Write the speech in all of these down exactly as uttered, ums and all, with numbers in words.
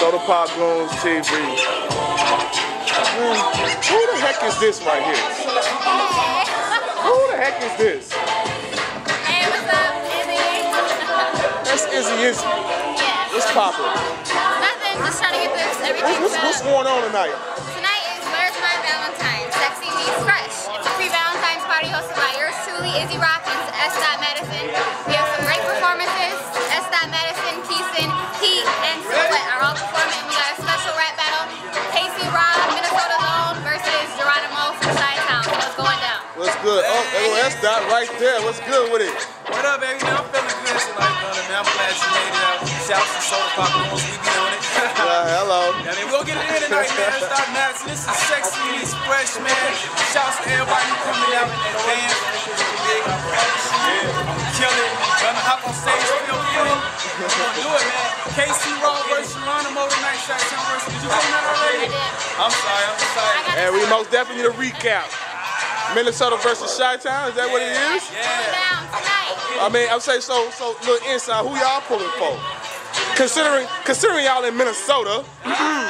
Soda Pop Goons T V. Man, who the heck is this right here? Who the heck is this? Hey, what's up, Izzy? That's Izzy Izzy. Yeah. What's poppin'? Nothing, just trying to get this everything What's, what's, what's going on tonight? Tonight is Where's My Valentine? Sexy Meets Fresh. It's a pre-Valentine's party hosted by yours truly, Izzy Rock and S. Madison. We have some great performances. S. Madison, Keeson, Heat, and Silhouette are all performing. We got a special rap battle. Casey Rob, Minnesota Lone versus Geronimo from Chi-Town. So it's going down. What's good? Oh, oh, that's that right there. What's good with it? What up, baby? I'm feeling good tonight, brother, man. I'm glad you made it out. Shouts to Soda Pop Goons, we be on it. Uh, hello. I mean, we'll get it in tonight, man. Stop Madison. This is Sexy Meets Fresh, man. Shouts to everybody who coming out and dance. Big. I'm killing it. Gonna hop on stage, feel free. We're gonna do it, man. Casey Rob versus Geronimo tonight. Chi-Town versus. Did you come that already? I did. I'm sorry, I'm sorry. And we most definitely need a recap. Minnesota versus Chi-Town, is that what it is? Going down tonight. I mean, I'm saying so. So, look inside. Who y'all pulling for? Considering, considering y'all in Minnesota. But, uh,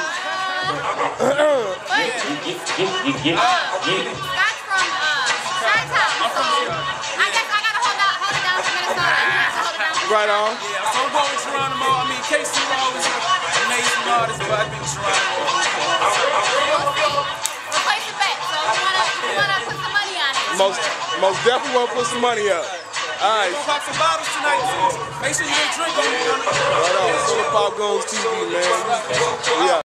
Scott's from uh, Chi-Town, so I guess I gotta hold, out, hold it down for Minnesota. You have to hold it down for Right on. Yeah, so I'm going with Geronimo. I mean, Casey Rob is an amazing artist, but I think Geronimo. We'll see. We'll place a bet, so if you wanna, if you wanna put some money on it. Most, most definitely want to put some money up. All right. We're gonna pop some bottles tonight, too. Make sure you get a drink on it. Right on. Soda Pop Goons T V, man. Yeah.